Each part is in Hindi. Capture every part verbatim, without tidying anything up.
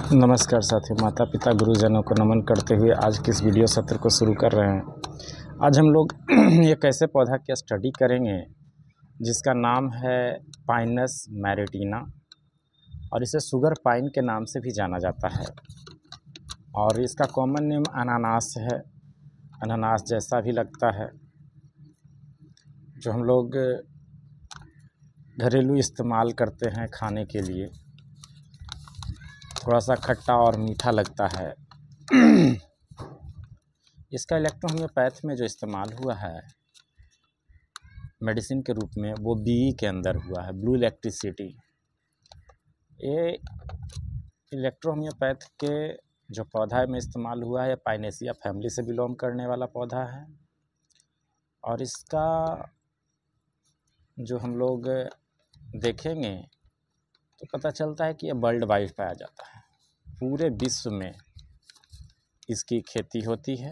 नमस्कार साथियों, माता पिता गुरुजनों को नमन करते हुए आज के इस वीडियो सत्र को शुरू कर रहे हैं। आज हम लोग एक ऐसे पौधा की स्टडी करेंगे जिसका नाम है पाइनस मैरिटीना और इसे शुगर पाइन के नाम से भी जाना जाता है और इसका कॉमन नेम अनानास है। अनानास जैसा भी लगता है, जो हम लोग घरेलू इस्तेमाल करते हैं खाने के लिए। थोड़ा सा खट्टा और मीठा लगता है। इसका इलेक्ट्रो होम्योपैथ में जो इस्तेमाल हुआ है मेडिसिन के रूप में, वो बीई के अंदर हुआ है, ब्लू इलेक्ट्रिसिटी। ये इलेक्ट्रो होम्योपैथ के जो पौधा में इस्तेमाल हुआ है, पाइनेसिया फैमिली से बिलोंग करने वाला पौधा है और इसका जो हम लोग देखेंगे तो पता चलता है कि ये वर्ल्ड वाइड पाया जाता है। पूरे विश्व में इसकी खेती होती है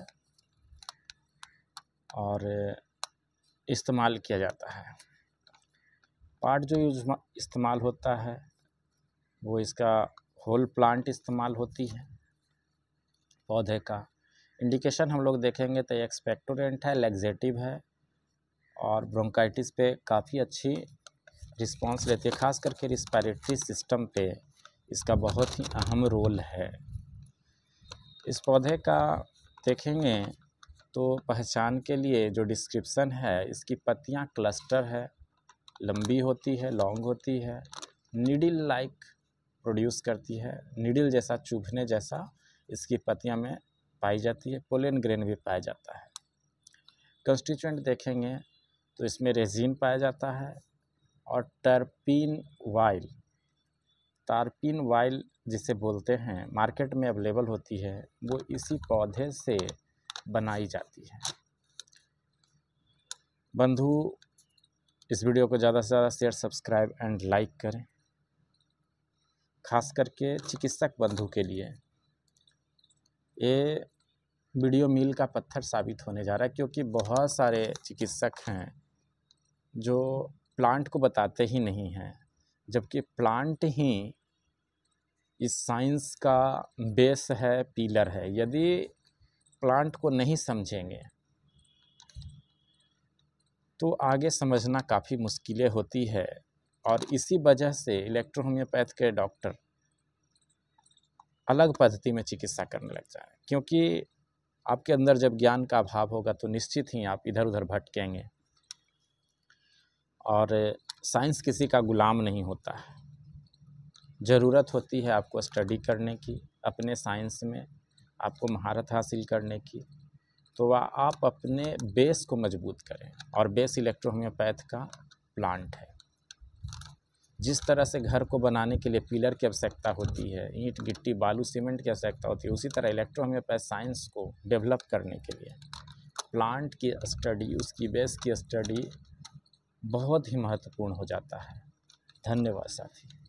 और इस्तेमाल किया जाता है। पार्ट जो यूज इस्तेमाल होता है वो इसका होल प्लांट इस्तेमाल होती है पौधे का। इंडिकेशन हम लोग देखेंगे तो एक्सपेक्टोरेंट है, लैक्सेटिव है और ब्रोंकाइटिस पे काफ़ी अच्छी रिस्पांस लेती है। खास करके रिस्पायरेटरी सिस्टम पे इसका बहुत ही अहम रोल है। इस पौधे का देखेंगे तो पहचान के लिए जो डिस्क्रिप्शन है, इसकी पत्तियां क्लस्टर है, लंबी होती है, लॉन्ग होती है, नीडल लाइक प्रोड्यूस करती है, नीडल जैसा, चुभने जैसा इसकी पत्तियां में पाई जाती है। पोलन ग्रेन भी पाया जाता है। कंस्टिट्यूएंट देखेंगे तो इसमें रेजिन पाया जाता है और टर्पीन वाइल, टार्पिन वाइल जिसे बोलते हैं, मार्केट में अवेलेबल होती है, वो इसी पौधे से बनाई जाती है। बंधु, इस वीडियो को ज़्यादा से ज़्यादा शेयर, सब्सक्राइब एंड लाइक करें। खास करके चिकित्सक बंधु के लिए ये वीडियो मील का पत्थर साबित होने जा रहा है, क्योंकि बहुत सारे चिकित्सक हैं जो प्लांट को बताते ही नहीं हैं, जबकि प्लांट ही इस साइंस का बेस है, पिलर है। यदि प्लांट को नहीं समझेंगे तो आगे समझना काफ़ी मुश्किलें होती है और इसी वजह से इलेक्ट्रो होम्योपैथ के डॉक्टर अलग पद्धति में चिकित्सा करने लग जाए। क्योंकि आपके अंदर जब ज्ञान का अभाव होगा तो निश्चित ही आप इधर उधर भटकेंगे और साइंस किसी का गुलाम नहीं होता है। ज़रूरत होती है आपको स्टडी करने की, अपने साइंस में आपको महारत हासिल करने की, तो वह आप अपने बेस को मजबूत करें और बेस इलेक्ट्रो होम्योपैथ का प्लांट है। जिस तरह से घर को बनाने के लिए पिलर की आवश्यकता होती है, ईंट गिट्टी बालू सीमेंट की आवश्यकता होती है, उसी तरह इलेक्ट्रो होम्योपैथ साइंस को डेवलप करने के लिए प्लांट की स्टडी, उसकी बेस की स्टडी बहुत ही महत्वपूर्ण हो जाता है। धन्यवाद साथी।